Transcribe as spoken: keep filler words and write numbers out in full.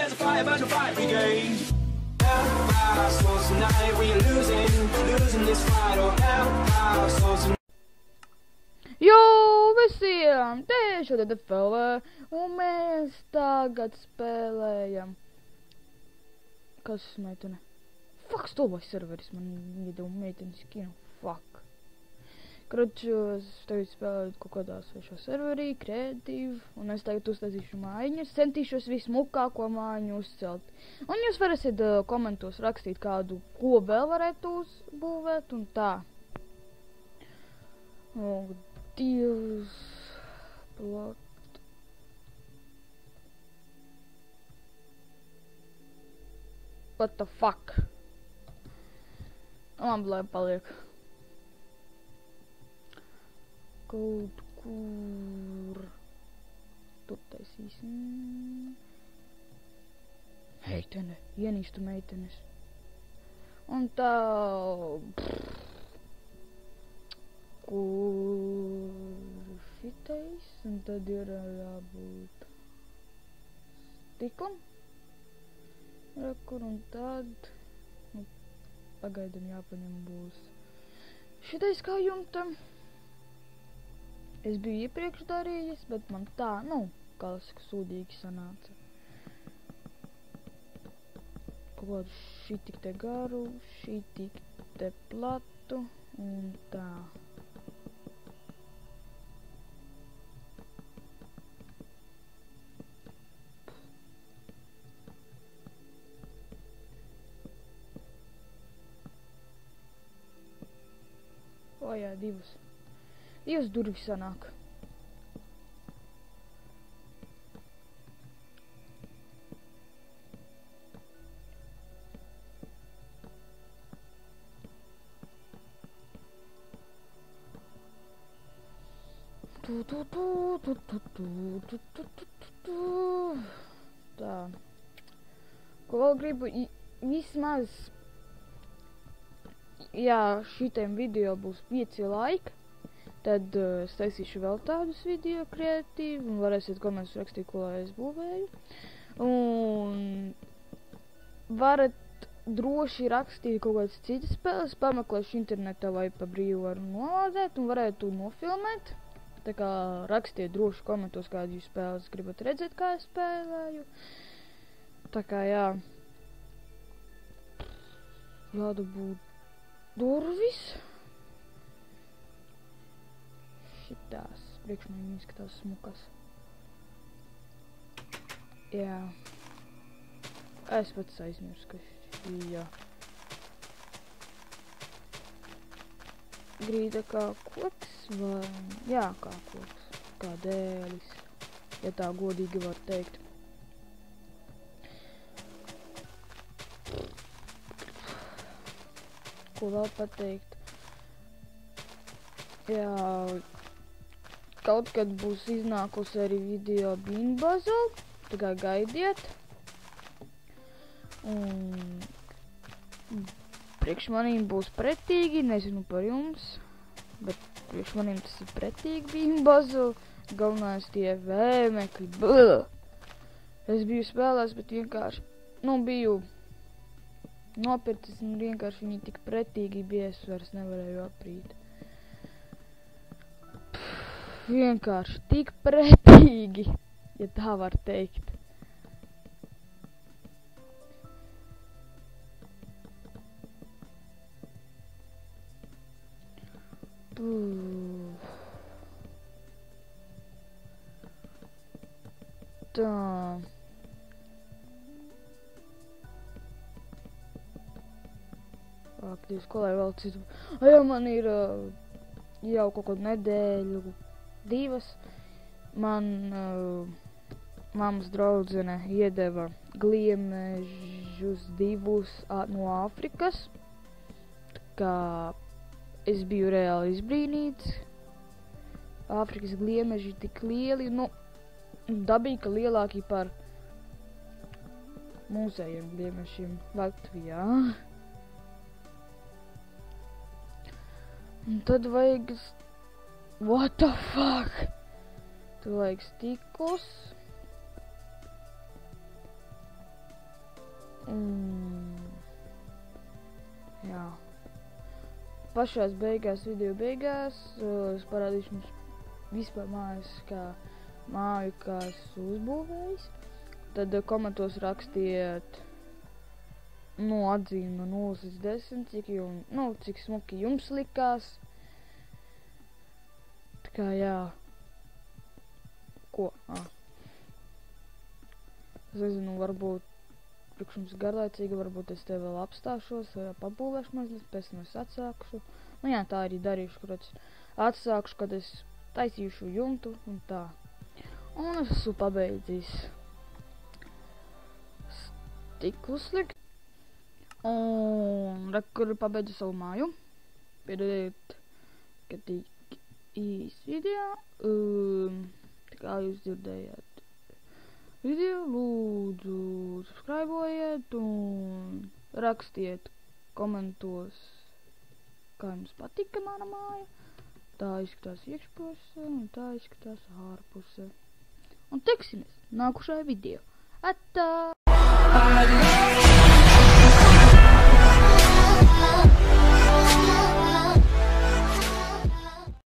there's a fire, but no fire brigade. Our souls tonight, we are losing, losing this fight. Oh, our souls tonight. Jo, visiem! Tieši tad F L V, un mēs tagad spēlējam. Kas meitene? Fuck, stulbais serveris, man iedeva meitenes kino. Fuck. Kročos, tagad spēlēju kaut kādā svešā serverī, kreatīvi, un es tagad uztaisīšu mājiņas, centīšos vismukāko mājiņu uzcelt. Un jūs varēsiet uh, komentos rakstīt kādu, ko vēl varētu uzbūvēt, un tā. Oh, Dievs. Plat. What the fuck? Labi, lai paliek. Kaut kur tur taisīsim. Meitene, ienīstu meitenes. Un tā... Kur šitais, un tad ir jābūt stiklam. Rekur, un tad... Nu, pagaidam jāpaņem būs šitais kā jumtam. Es biju iepriekš darījis, bet man tā, nu, kā saka, sūdīgi sanāca. Kaut kādu šī tik te garu, šī tik te platu, un tā. O jā, divas. Divas durvis sanāk. Tu, tu, tu, tu, tu, tu, tu, tu, tu, tu. Tā. Ko vēl gribu, I, vismaz, jā, šitiem video būs pieci laiki. Tad uh, es taisīšu vēl tādus video kreatīvi, un varēsiet komentus rakstīt, ko lai es būvēju. Un varat droši rakstīt kaut kādas citas spēles, pameklēšu internetā vai pa brīvu varu nolādēt, un varētu nofilmēt. Tā kā rakstiet droši komentos, kādu jūs spēles gribat redzēt, kā es spēlēju. Tā kā jā. Jādabūt durvis. Šitās, priekš man izskatās smukas. Jā. Es pats aizmirsu, ka šī, jā. Grīda kā koks vai, jā, kā koks, kā dēlis, ja tā godīgi var teikt. Ko vēl pateikt? Jā, kaut kad būs iznākusi arī video Bean Puzzle, tā kā gaidiet. Un priekš manīm būs pretīgi, nezinu par jums, bet priekš manīm tas ir pretīgi Bean Puzzle. Galvenais tie vēmekļi, blā. Es biju spēlēs, bet vienkārši, nu, biju nopircis un vienkārši viņi tik pretīgi bija, es vairs nevarēju aprīt. Vienkārši tik pretīgi, ja tā var teikt. Tā. Ak, Dievs, ko lai vēl citu. Jā, man ir uh, jau kaut kādu nedēļu, divas. Man uh, mammas draudzene iedeva gliemežus divus uh, no Āfrikas. Tā kā es biju reāli izbrīnīts. Āfrikas gliemeži tik lieli, nu, dabīgi, ka lielāki par mūsējiem gliemežiem Latvijā. Un tad vajag... What the fuck? Tad vajag stiklus. pašās beigās, video beigās, uh, es parādīšu jums vispār mājas, kā māju, kā esmu uzbūvējis. Tad uh, komentos rakstiet, nu, atzīmi no nulles līdz desmit, cik jums, nu, cik smuki jums likās. Tā kā, jā. Ko? Ah. Es nezinu, varbūt priekš jums garlaicīgi, varbūt es te vēl apstāšos, vai pabūvēšu mazliet, pēc tam es atsākšu. Nu jā, tā arī darīšu, kad es atsākšu, kad es taisīšu jumtu un tā. Un es esmu pabeidzis stiklu slikt. Un rekur pabeidzu savu māju. Piedodiet, ka tik īs video. Um, tā kā jūs dzirdējāt video, lūdzu subscribojiet un rakstiet komentos, kā jums patika mana māja. Tā izskatās iekšpusē un tā izskatās ārpusē. Un tiksimies nākušajā video. Atā!